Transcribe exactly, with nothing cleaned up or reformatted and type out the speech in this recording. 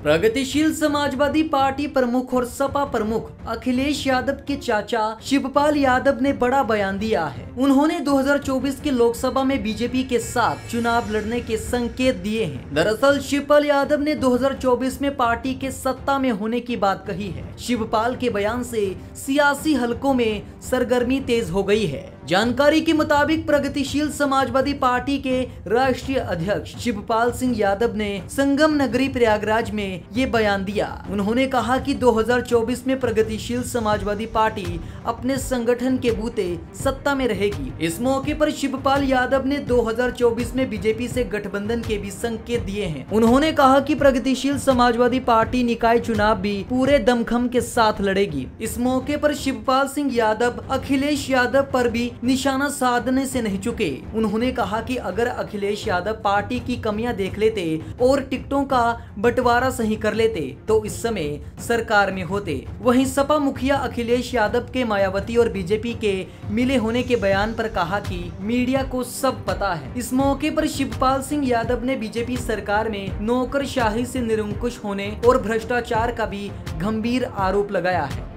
प्रगतिशील समाजवादी पार्टी प्रमुख और सपा प्रमुख अखिलेश यादव के चाचा शिवपाल यादव ने बड़ा बयान दिया है। उन्होंने दो हज़ार चौबीस के लोकसभा में बीजेपी के साथ चुनाव लड़ने के संकेत दिए हैं। दरअसल शिवपाल यादव ने दो हज़ार चौबीस में पार्टी के सत्ता में होने की बात कही है। शिवपाल के बयान से सियासी हलकों में सरगर्मी तेज हो गई है। जानकारी के मुताबिक प्रगतिशील समाजवादी पार्टी के राष्ट्रीय अध्यक्ष शिवपाल सिंह यादव ने संगम नगरी प्रयागराज में ये बयान दिया। उन्होंने कहा कि दो हज़ार चौबीस में प्रगतिशील समाजवादी पार्टी अपने संगठन के बूते सत्ता में रहेगी। इस मौके पर शिवपाल यादव ने दो हज़ार चौबीस में बीजेपी से गठबंधन के भी संकेत दिए हैं। उन्होंने कहा कि प्रगतिशील समाजवादी पार्टी निकाय चुनाव भी पूरे दमखम के साथ लड़ेगी। इस मौके पर शिवपाल सिंह यादव अखिलेश यादव पर भी निशाना साधने से नहीं चुके। उन्होंने कहा कि अगर अखिलेश यादव पार्टी की कमियां देख लेते और टिकटों का बंटवारा सही कर लेते तो इस समय सरकार में होते। वहीं सपा मुखिया अखिलेश यादव के मायावती और बीजेपी के मिले होने के बयान पर कहा कि मीडिया को सब पता है। इस मौके पर शिवपाल सिंह यादव ने बीजेपी सरकार में नौकरशाही से निरंकुश होने और भ्रष्टाचार का भी गंभीर आरोप लगाया है।